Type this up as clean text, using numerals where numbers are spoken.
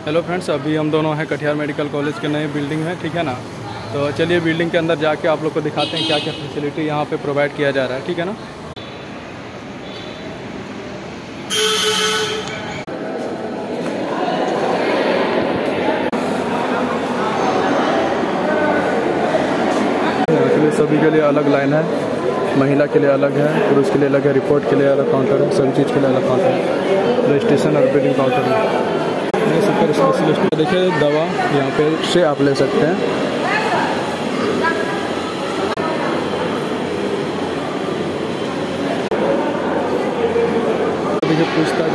Hello friends, अभी हम दोनों हैं कटिहार मेडिकल कॉलेज के नए बिल्डिंग में, ठीक है ना। तो चलिए बिल्डिंग के अंदर जाके आप लोग को दिखाते हैं क्या क्या फैसिलिटी यहाँ पे प्रोवाइड किया जा रहा है, ठीक है ना। एक्चुअली सभी के लिए अलग लाइन है, महिला के लिए अलग है, पुरुष के लिए अलग है, रिपोर्ट के लिए अलग काउंटर है, सभी चीज़ के लिए अलग काउंटर है, रजिस्ट्रेशन और बिलिंग काउंटर है। सुपर स्पेशलिस्ट देखिए, दवा यहाँ पे से आप ले सकते हैं। देखिए पूछताछ